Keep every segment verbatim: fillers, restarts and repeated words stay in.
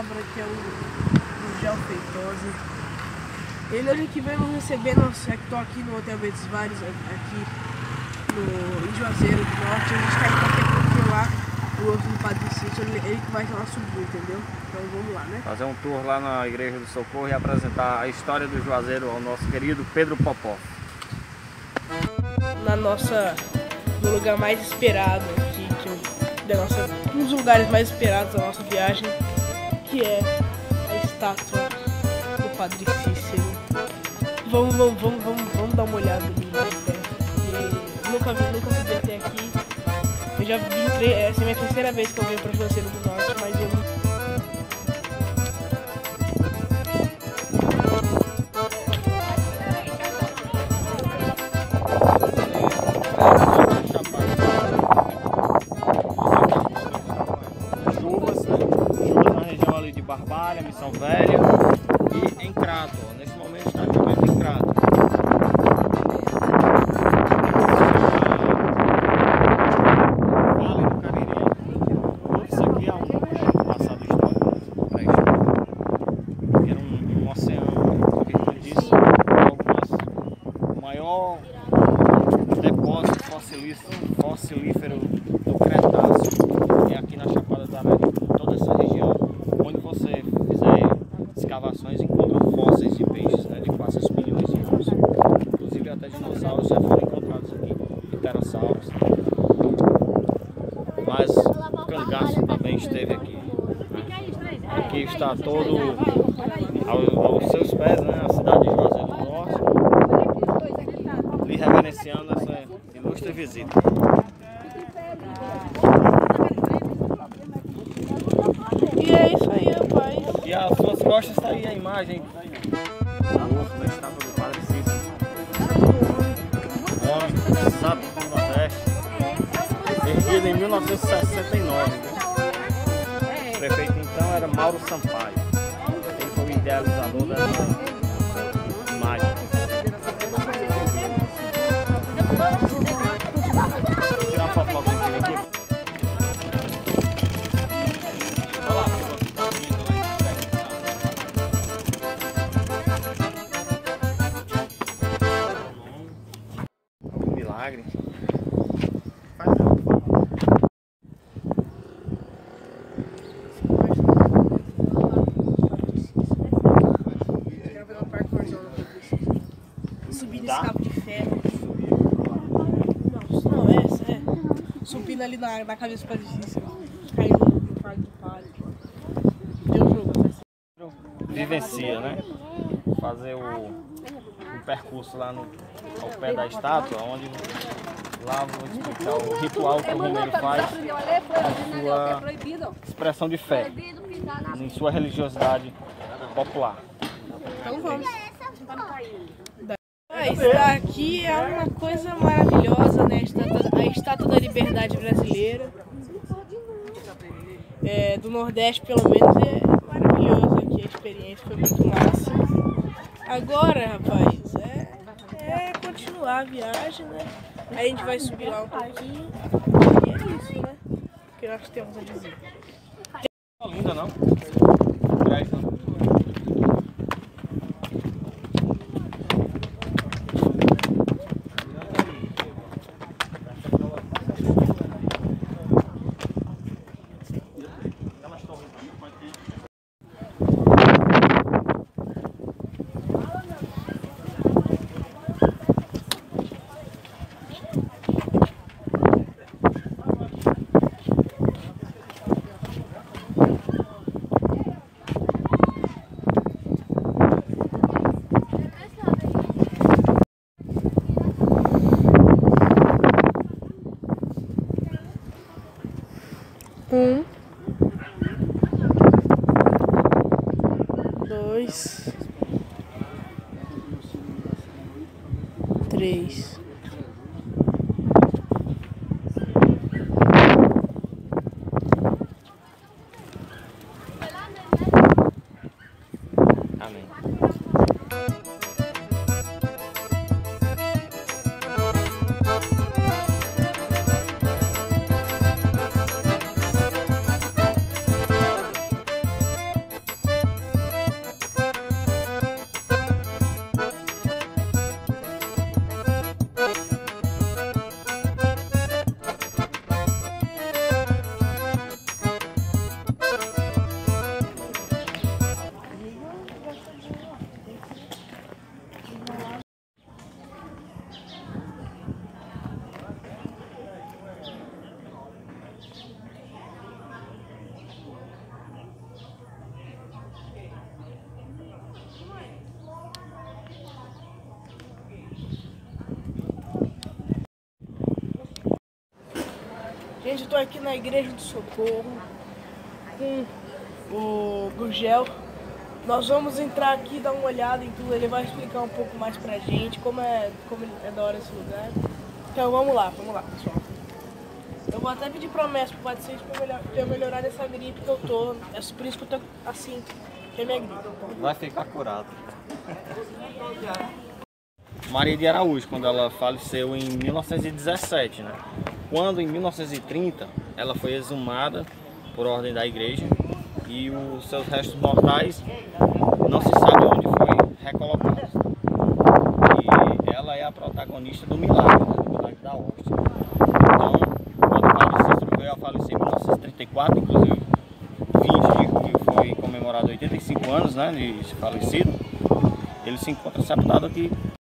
Seabra, que é o, o Gel Feitosa. Ele hoje que veio nos receber, nós estou aqui no Hotel Verdes Mares, aqui no, em Juazeiro do Norte. A gente está indo até porque lá o outro do Padre Cícero, ele, ele que vai ser nosso guia, entendeu? Então vamos lá, né? Fazer um tour lá na Igreja do Socorro e apresentar a história do Juazeiro ao nosso querido Pedro Popó. Na nossa, no lugar mais esperado aqui, que eu, da nossa, um dos lugares mais esperados da nossa viagem, que é a estátua do Padre Cícero. Vamos, vamos, vamos, vamos, vamos dar uma olhada ali mais perto. Nunca vi, nunca subi até aqui. Eu já vi, essa é a minha terceira vez que eu venho para Juazeiro do Norte, mas eu não. Barbalha, Missão Velha e em Crato. Nesse momento está chovendo em Crato. Vale do Cariri. Isso aqui é um passado histórico pré-histórico. Era um, um oceano, como disse, o maior depósito fossilífero, fossilífero do Cretáceo é aqui na Chapada do América. Toda essa região, onde você fizer escavações, encontra fósseis de peixes, né, de quase milhões de anos. Inclusive até dinossauros já foram encontrados aqui, pterossauros. Mas o cangaço também esteve aqui. Né? Aqui está todo ao, aos seus pés, né, a cidade de Juazeiro do Norte, lhe reverenciando essa ilustre visita. E é isso aí, rapaz. E às suas costas está aí a imagem da estátua do Padre Cícero. Homem, sábio do Nordeste, erguido em mil novecentos e sessenta e nove. O prefeito então era Mauro Sampaio. Ele foi o idealizador dessa imagem. Vou tirar uma foto logo aqui. Milagre. Faz não. Subir nesse cabo de ferro. Não, não, essa é. Subindo ali na, na cabeça do Padre Cícero. Caindo no quarto do padre. Deu jogo, Vivencia, né? Fazer o, o percurso lá no, ao pé da estátua, onde lá vou explicar o ritual que o romeiro faz, a sua expressão de fé, em sua religiosidade popular. Então vamos. Mas aqui é uma coisa maravilhosa, né? A estátua, a estátua da liberdade brasileira. É, do Nordeste, pelo menos, é maravilhoso aqui. A experiência foi muito massa. Agora, rapaz, é, é continuar a viagem, né? Aí a gente vai subir lá um pouquinho. E é isso, né? O que nós temos a dizer. Linda, não? Traz, não? Um, dois, três. Gente, eu tô aqui na Igreja do Socorro com o Gurgel. Nós vamos entrar aqui e dar uma olhada em tudo. Ele vai explicar um pouco mais pra gente como é, como é da hora esse lugar. Então vamos lá, vamos lá, pessoal. Eu vou até pedir promessa pro Padre Cícero pra eu melhor, pra eu melhorar dessa gripe que eu tô. É por isso que eu tô assim, que é minha gripe. Vai ficar curado. Maria de Araújo, quando ela faleceu em mil novecentos e dezessete, né? Quando em mil novecentos e trinta ela foi exumada por ordem da igreja e os seus restos mortais não se sabe onde foi recolocado. E ela é a protagonista do milagre, né? Do milagre da hóstia. Então, quando o Padre Cícero veio a falecer em mil novecentos e trinta e quatro, inclusive vinte de julho foi comemorado oitenta e cinco anos, né, de falecido, ele se encontra sepultado aqui.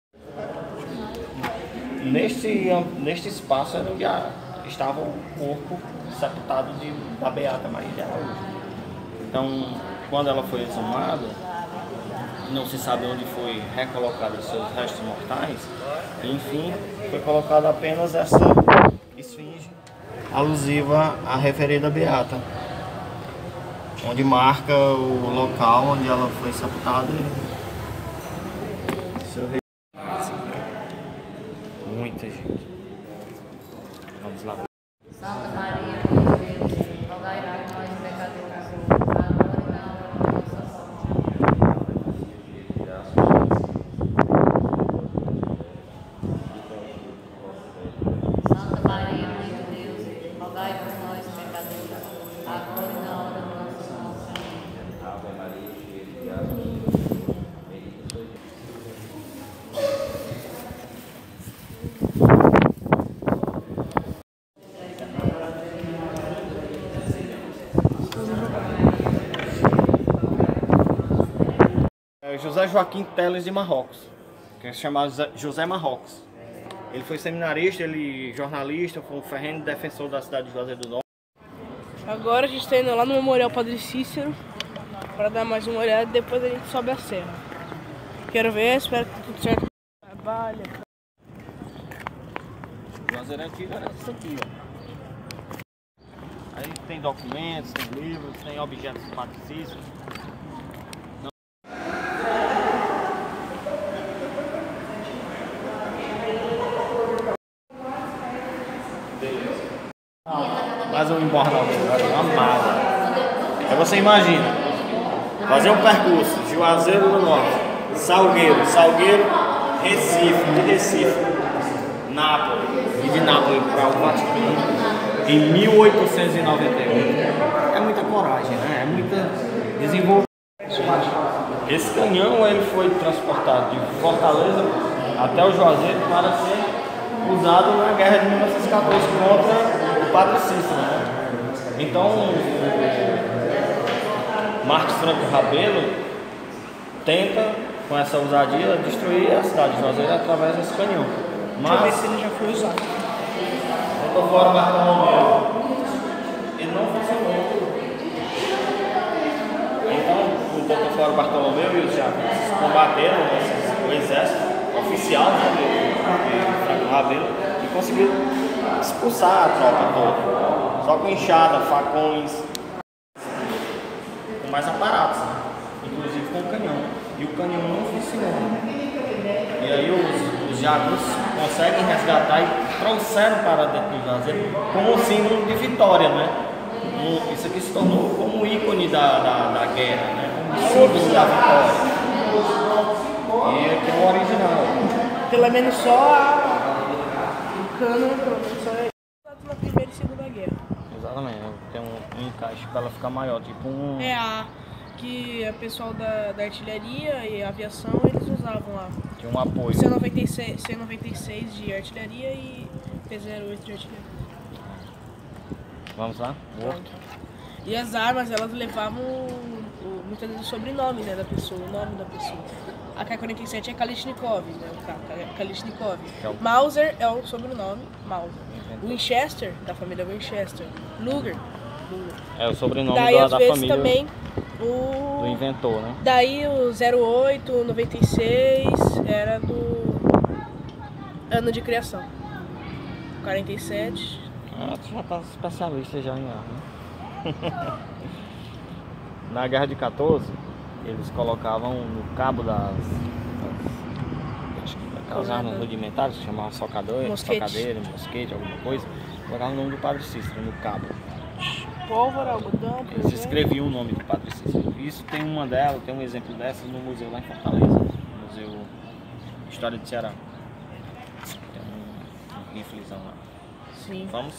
Neste, neste espaço era onde estava o corpo sepultado de, da Beata Maria de Araújo. Então, quando ela foi exumada, não se sabe onde foi recolocado os seus restos mortais, e, enfim, foi colocada apenas essa esfinge alusiva à referida Beata, onde marca o local onde ela foi sepultada. Muita gente. Vamos lá. Santa Maria, Mãe de Deus, rogai por nós, pecadores, agora e na hora de nossa morte. Santa Maria, Mãe de Deus, rogai por nós, pecadores, agora e na hora de nossa morte. Ave Maria, cheia de graça. José Joaquim Teles de Marrocos, que é chamado José Marrocos. Ele foi seminarista, ele jornalista, foi um ferrenho defensor da cidade de Juazeiro do Norte. Agora a gente está indo lá no Memorial Padre Cícero para dar mais uma olhada e depois a gente sobe a serra. Quero ver, espero que tudo certo. Trabalha. Juazeiro antigo era isso aqui, ó. Aí tem documentos, tem livros, tem objetos do Padre Cícero. Mais um embornal, uma mala. Aí você imagina, fazer um percurso, Juazeiro do Norte, Salgueiro, Salgueiro, Recife, de Recife, Nápoles, e de Nápoles para o Vaticano, em mil oitocentos e noventa e oito. É muita coragem, né? É muita desenvolvimento. Esse canhão ele foi transportado de Fortaleza até o Juazeiro para ser usado na guerra de mil novecentos e quatorze contra o Padre Cícero, né? Então, Marcos Franco Rabelo tenta, com essa ousadia, destruir a cidade de Juazeiro através desse canhão. Mas, deixa eu ver se ele já foi usado. o Fora Bartolomeu, ele não funcionou. Então, o doutor Fora Bartolomeu e os jacobinos combateram o exército oficial, né, de Franco Rabelo, e conseguiram expulsar a tropa toda, só com enxada, facões, com mais aparatos, né? Inclusive com o canhão, e o canhão não funcionou. E aí os, os jagunços conseguem resgatar e trouxeram para dentro do Juazeiro como um símbolo de vitória, né? Um, isso aqui se tornou como um ícone da, da, da guerra, né? Como um símbolo da vitória. E aqui é o original. Pelo menos só a... o cano, só é na Primeira e Segunda Guerra. Exatamente, tem um, um encaixe para ela ficar maior, tipo um... É a que o pessoal da, da artilharia e aviação eles usavam lá. Tinha um apoio. C noventa e seis, C noventa e seis de artilharia e P zero oito de artilharia. Vamos lá? Pronto. E as armas, elas levavam o, o, muitas vezes o sobrenome, né, da pessoa, o nome da pessoa. A K quarenta e sete é Kalashnikov, né, o K, Kalashnikov. É o... Mauser é o sobrenome, Mauser. Winchester, da família Winchester. Luger. Luger. É o sobrenome Daí, da, às da vezes, família também o... do inventor, né? Daí o zero oito, noventa e seis era do ano de criação. quarenta e sete. Ah, tu já tá especialista já em arma. Na Guerra de quatorze, eles colocavam no cabo das, das aquelas armas rudimentares, que chamavam socador, Mosquete. socadeira, mosquete, alguma coisa, colocavam o nome do Padre Cícero no cabo. Pólvora, algodão, Eles escreviam o nome do Padre Cícero. Isso tem uma delas, tem um exemplo dessas no museu lá em Fortaleza, no Museu História do Ceará. Tem um, um riflezão lá. Sim. Vamos?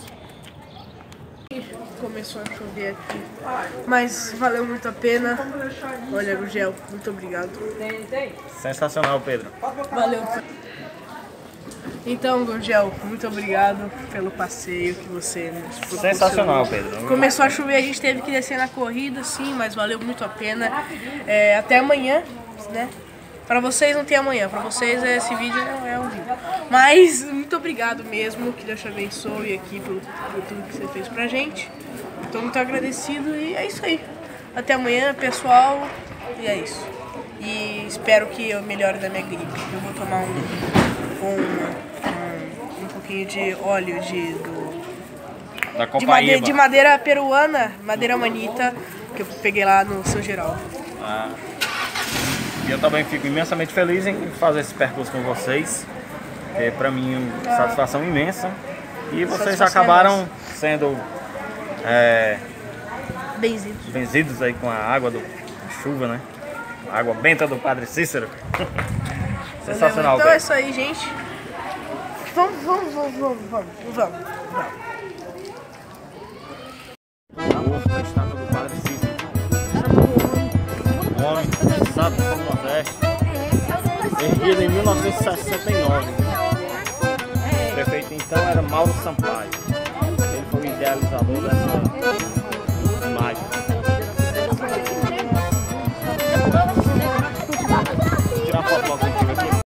Começou a chover aqui, mas valeu muito a pena. Olha, Gugel, muito obrigado. Sensacional, Pedro. Valeu. Então, Gugel, muito obrigado pelo passeio que você nos proporcionou. Sensacional, Pedro. Começou a chover, a gente teve que descer na corrida, sim, mas valeu muito a pena. É, até amanhã, né? Pra vocês não tem amanhã, pra vocês esse vídeo é, é um vídeo. Mas muito obrigado mesmo, que Deus te abençoe aqui por, por tudo que você fez pra gente. Tô muito agradecido e é isso aí. Até amanhã, pessoal, e é isso. E espero que eu melhore da minha gripe. Eu vou tomar um, um, um, um pouquinho de óleo de, do, Da de, madeira, de madeira peruana, madeira manita, que eu peguei lá no São Geraldo. Ah. E eu também fico imensamente feliz em fazer esse percurso com vocês. É para mim uma satisfação imensa. E vocês Satisfação acabaram é sendo é, Benzidos. benzidos aí com a água do a chuva, né? A água benta do Padre Cícero. Sensacional, Então é velho. isso aí, gente. Vamos, vamos, vamos, vamos, vamos, vamos. A da estátua do Padre Cícero. Um homem sábio do Nordeste, erguido em mil novecentos e sessenta e nove. O prefeito então era Mauro Sampaio. Ele foi o idealizador dessa